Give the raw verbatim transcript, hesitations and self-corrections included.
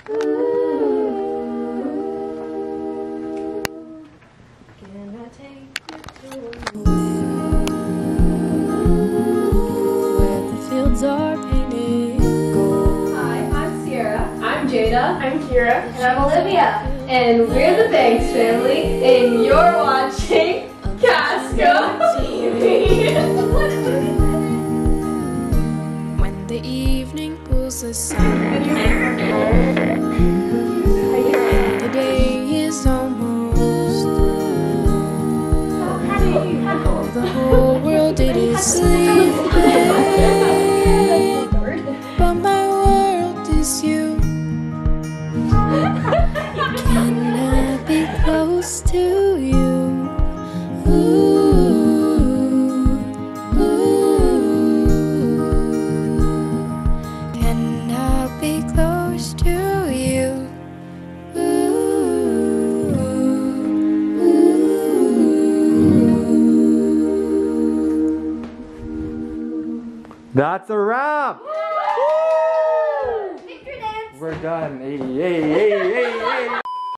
Can I take you to where the fields are painted gold? Hi, I'm Sierra. I'm Jada. I'm Kira. And I'm Olivia. And we're the Banks family, and you're watching CASCO T V. When the evening pulls us on, the day is almost. The whole world it is sleeping, but my world is you. Can I be close to you? Ooh, ooh. Can I be close to you? Ooh, ooh. That's a wrap! Victory dance! We're done. Hey, hey, hey, hey, hey.